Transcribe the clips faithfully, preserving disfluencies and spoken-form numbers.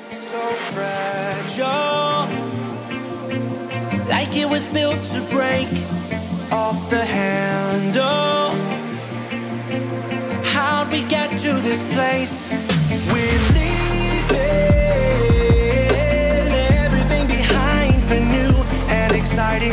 So fragile, like it was built to break off the handle. How'd we get to this place? We're leaving everything behind for new and exciting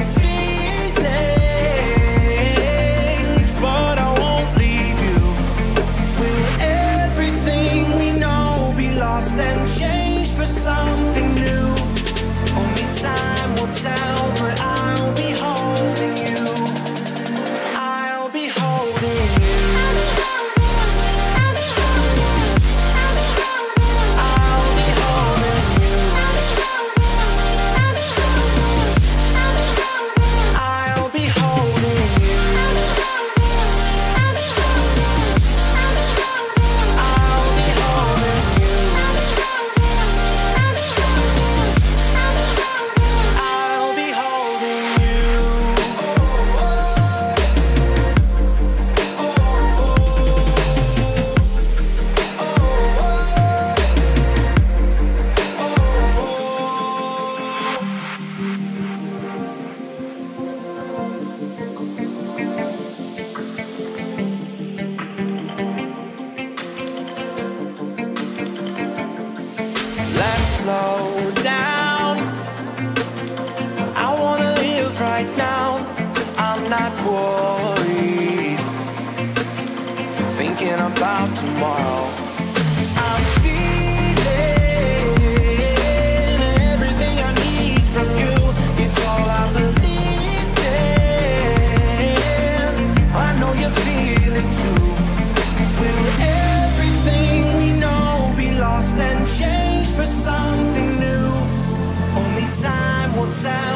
feelings, but I won't leave you. Will everything we know be lost and changed for something new? Only time will tell, but I'll be holding you. I'll be holding you. I'll be holding you. I'll be holding you. I'll be holding you. I'll be holding you. Let's slow down. I wanna live right now. I'm not worried, thinking about tomorrow. I'm feeling everything I need from you. It's all I believe in. I know you feel it too. Will everything we know be lost and changed for something new? Only time will tell.